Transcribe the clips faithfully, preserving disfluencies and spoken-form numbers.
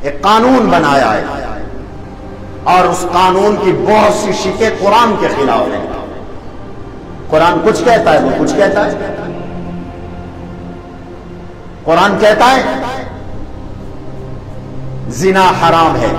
ایک قانون بنایا ہے اور اس قانون کی بہت سی شکیں قرآن کے خلاف ہیں. قرآن کچھ کہتا ہے وہ کچھ کہتا ہے. قرآن کہتا ہے زنا حرام ہے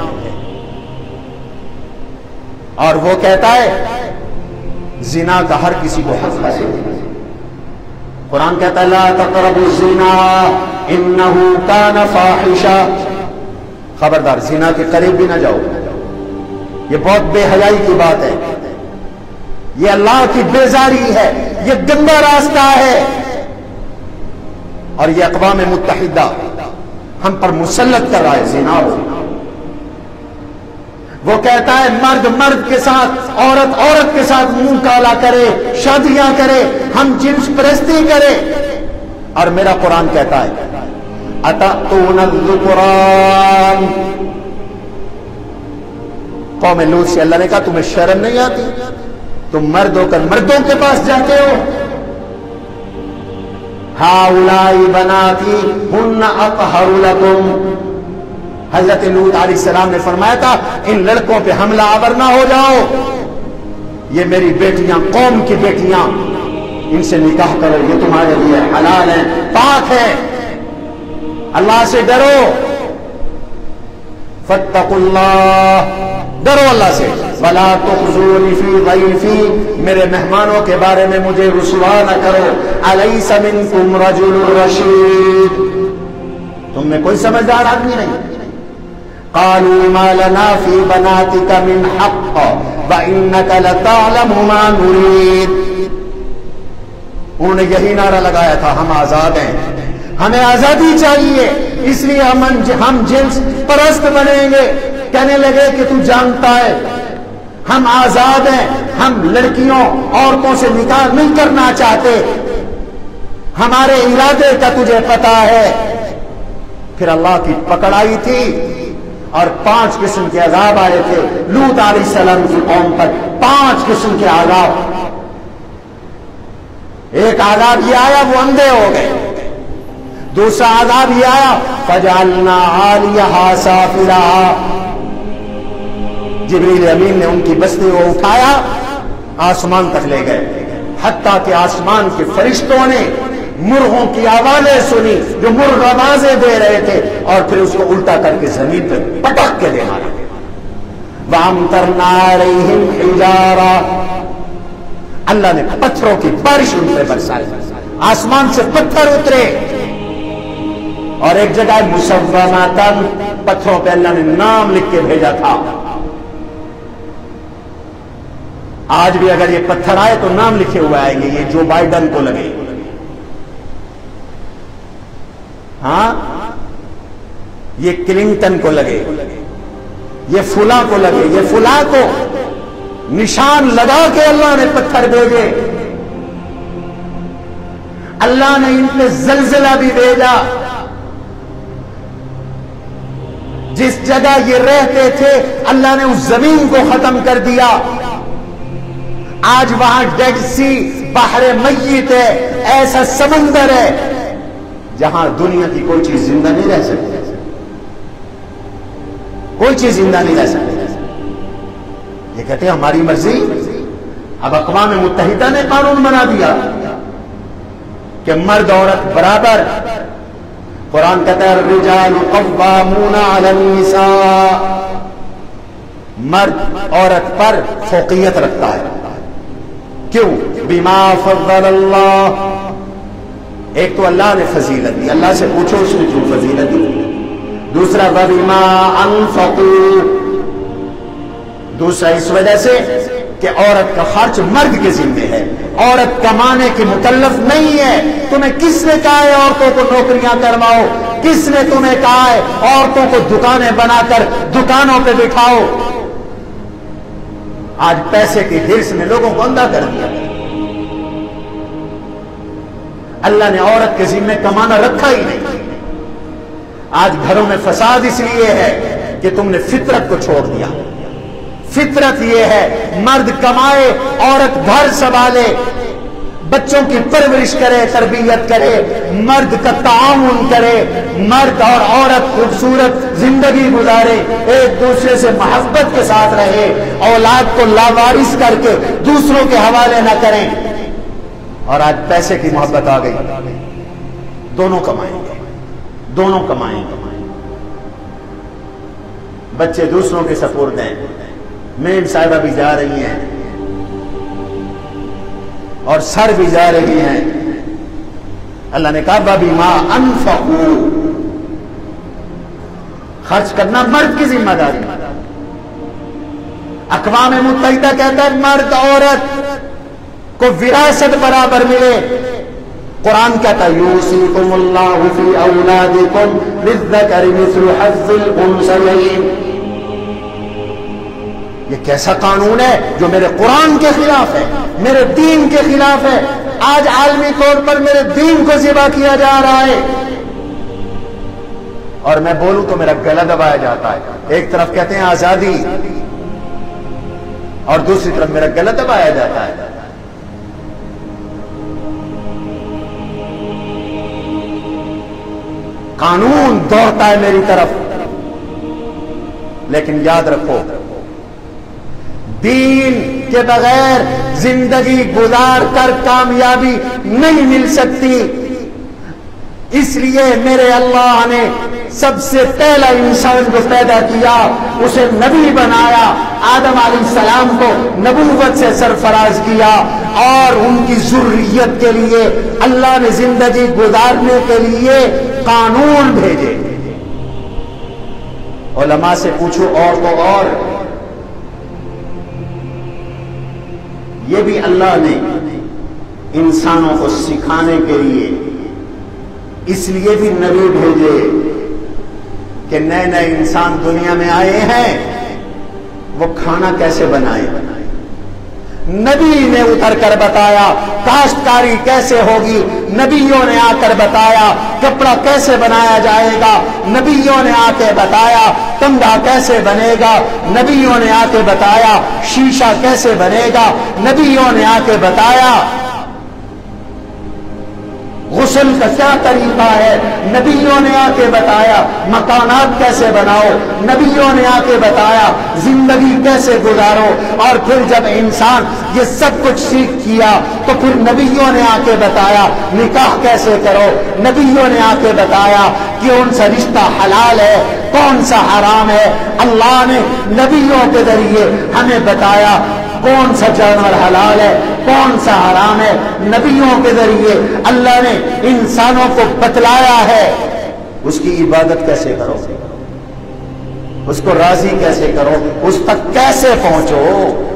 اور وہ کہتا ہے زنا کا ہر کسی کو حق حاصل ہے. قرآن کہتا ہے لا تقربوا الزنا انه كان فاحشا، خبردار زنا کے قریب بھی نہ جاؤ. یہ بہت بے حیائی کی بات ہے، یہ اللہ کی بیزاری ہے، یہ گندا راستہ ہے اور یہ اقوام متحدہ ہم پر مسلط کر رہا ہے زنا ہو. وہ کہتا ہے مرد مرد کے ساتھ، عورت عورت کے ساتھ منہ کالا کرے، شادیاں کرے، ہم جنس پرستی کرے. اور میرا قرآن کہتا ہے اتأتون الذکران. قوم لوط سے اللہ نے کہا تمہیں شرم نہیں آتی؟ تم مرد ہو کر مردوں کے پاس جاتے ہو. ہؤلاء بناتی ہن اطہر لکم. حضرت لوط علیہ السلام نے فرمایا تھا ان لڑکوں پہ حملہ آور نہ ہو جاؤ، یہ میری بیٹیاں، قوم کی بیٹیاں، ان سے نکاح کرو، یہ تمہارے لیے حلال ہیں، پاک ہے. اللہ سے ڈرو، فاتقوا اللہ، ڈرو اللہ سے. ولا تخزونی فی ضیفی، میرے مہمانوں کے بارے میں مجھے رسوا نہ کرو. الیس منکم رجل رشید، تم میں کوئی سمجھدار آدمی نہیں. قالوا ما لنا فی بناتک من حق وانک لتعلم ما نرید. انہوں نے یہی نعرہ لگایا تھا ہم آزاد ہیں، ہمیں آزادی چاہیے، اس لیے ہم ہم جنس پرست بنیں گے. کہنے لگے کہ تو جانتا ہے ہم آزاد ہیں، ہم لڑکیوں عورتوں سے نکاح نہیں کرنا چاہتے، ہمارے ارادے کا تجھے پتا ہے. پھر اللہ کی پکڑ آئی تھی اور پانچ قسم کے عذاب آئے تھے لوط علیہ السلام کی قوم پر. پانچ قسم کے عذاب. ایک عذاب یہ آیا وہ اندھے ہو گئے. دوسرا عذاب یہ آیا فجعلنا عالیہا سافلہا، جبریل امین نے ان کی بستی کو اٹھایا آسمان تک لے گئے، حتیٰ کہ آسمان کے فرشتوں نے مرغوں کی آوازیں سنی جو مرغ آوازیں دے رہے تھے اور پھر اس کو الٹا کر کے زمین پہ پٹک کے دے مارا. وَأَمْطَرْنَا عَلَيْهِمْ حِجَارًا، اللہ نے پتھروں کی بارش ان پہ برسائی، آسمان سے پتھر اترے. اور ایک جگہ مُسَوَّمَةً، پتھروں پہ اللہ نے نام لکھ کے بھیجا تھا. آج بھی اگر یہ پتھر آئے تو نام لکھے ہوئے آئیں گے، یہ جو بائیڈن کو لگے، ہاں یہ کلنٹن کو لگے، یہ فلاں کو لگے، یہ فلاں کو، نشان لگا کے اللہ نے پتھر بھیجے. اللہ نے ان پہ زلزلہ بھی بھیجا. جس جگہ یہ رہتے تھے اللہ نے اس زمین کو ختم کر دیا. آج وہاں ڈیڈ سی، بحر میت ہے، ایسا سمندر ہے جہاں دنیا کی کوئی چیز زندہ نہیں رہ سکتی، کوئی چیز زندہ نہیں رہ سکتی. یہ کہتے ہیں ہماری مرضی. اب اقوام متحدہ نے قانون بنا دیا کہ مرد عورت برابر. قرآن کہتا ہے الرجال قوامون علی النساء، مرد عورت پر فوقیت رکھتا ہے. کیوں؟ بما فضل اللہ، ایک تو اللہ نے فضیلت دی، اللہ سے پوچھو اس نے کیوں فضیلت دی. دوسرا وبما انفقوا، دوسرا اس وجہ سے کہ عورت کا خرچ مرد کے ذمہ ہے، عورت کمانے کی مکلف نہیں ہے. تمہیں کس نے کہا ہے عورتوں کو نوکریاں کرواؤ؟ کس نے تمہیں کہا ہے عورتوں کو دکانیں بنا کر دکانوں پہ بٹھاؤ؟ آج پیسے کی ہرس نے لوگوں کو اندھا کر دیا. اللہ نے عورت کے ذمہ کمانا رکھا ہی نہیں. آج گھروں میں فساد اس لیے ہے کہ تم نے فطرت کو چھوڑ دیا. فطرت یہ ہے مرد کمائے، عورت گھر سنبھالے. بچوں کی پرورش کرے، تربیت کرے، مرد کا تعاون کرے، مرد اور عورت خوبصورت زندگی گزارے، ایک دوسرے سے محبت کے ساتھ رہے، اولاد کو لاوارث کر کے دوسروں کے حوالے نہ کریں۔ اور آج پیسے کی محبت آ گئی، دونوں کمائیں دونوں کمائیں بچے دوسروں کے سپورٹ ہیں۔ میم صاحبہ بھی جا رہی ہیں اور سر بھی جا رہی ہیں۔ اللہ نے کہا بِمَا أَنفَقُوا، خرچ کرنا مرد کی ذمہ داری۔ اقوام متحدہ کہتا ہے مرد عورت کو وراثت برابر ملے۔ قرآن کہتا ہے یوصیکم اللہ فی اولادکم للذکر مثل حظ الانثیین۔ یہ کیسا قانون ہے جو میرے قرآن کے خلاف ہے، میرے دین کے خلاف ہے۔ آج عالمی طور پر میرے دین کو ذبح کیا جا رہا ہے، اور میں بولوں تو میرا گلا دبایا جاتا ہے۔ ایک طرف کہتے ہیں آزادی اور دوسری طرف میرا گلا دبایا جاتا ہے۔ قانون دوڑتا ہے میری طرف، لیکن یاد رکھو دین کے بغیر زندگی گزار کر کامیابی نہیں مل سکتی۔ اس لیے میرے اللہ نے سب سے پہلا انسان کو پیدا کیا، اسے نبی بنایا، آدم علیہ السلام کو نبوت سے سرفراز کیا، اور ان کی ذریت کے لیے اللہ نے زندگی گزارنے کے لیے قانون بھیجے۔ علماء سے پوچھو اور تو اور، یہ بھی اللہ نے انسانوں کو سکھانے کے لیے اس لیے بھی نبی بھیجے کہ نئے نئے انسان دنیا میں آئے ہیں، وہ کھانا کیسے بنائے۔ نبی نے اتر کر بتایا کاشتکاری کیسے ہوگی، نبیوں نے آ کر بتایا کپڑا کیسے بنایا جائے گا، نبیوں نے آ کے بتایا کنگا کیسے بنے گا، نبیوں نے آ کے بتایا شیشہ کیسے بنے گا، نبیوں نے آ کے بتایا غسل کا کیا طریقہ ہے، نبیوں نے آ کے بتایا مکانات کیسے بناؤ، نبیوں نے آ کے بتایا زندگی کیسے گزارو۔ اور پھر جب انسان یہ سب کچھ سیکھ کیا تو پھر نبیوں نے آ کے بتایا نکاح کیسے کرو، نبیوں نے آ کے بتایا کہ کون سا رشتہ حلال ہے کون سا حرام ہے۔ اللہ نے نبیوں کے ذریعے ہمیں بتایا کون سا جانور حلال ہے کون سا حرام ہے، نبیوں کے ذریعے اللہ نے انسانوں کو بتلایا ہے اس کی عبادت کیسے کرو، اس کو راضی کیسے کرو، اس تک کیسے پہنچو۔